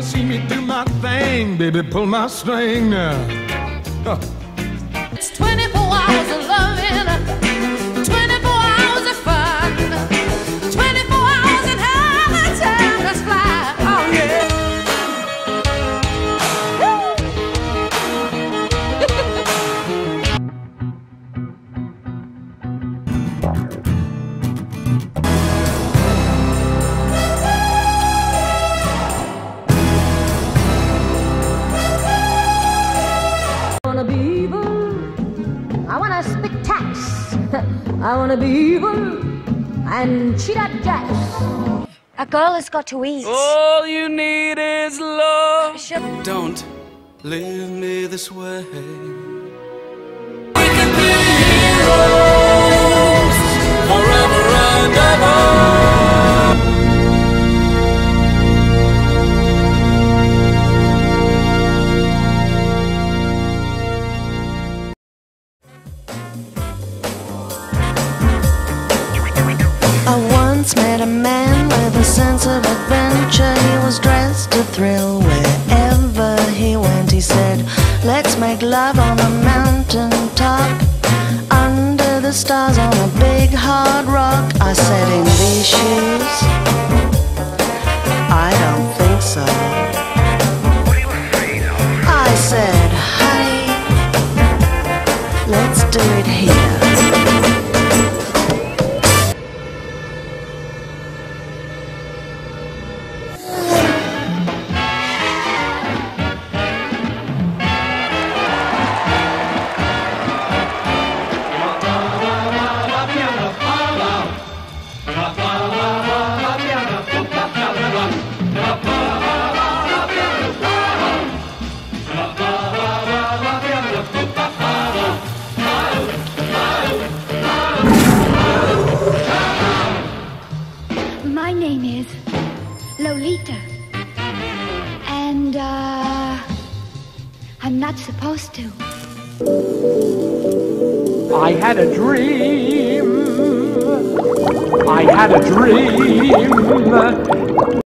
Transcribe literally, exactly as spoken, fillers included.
see me do my thing, baby, pull my string now. Huh. It's twenty-four hours of loving, twenty-four hours of fun, twenty-four hours and how the time does fly. Oh yeah. I wanna be evil, I wanna spit tax, I wanna be evil and cheat at jacks. A girl has got to eat. All you need is love. Should Don't leave me this way. We can be heroes forever and ever. I once met a man with a sense of adventure. He was dressed to thrill wherever he went. He said, let's make love on a mountain top, under the stars on a big hard rock. I said, in these shoes, I don't think so. What are you afraid of? I said, honey, let's do it here. My name is Lolita, and uh, I'm not supposed to. I had a dream. I had a dream.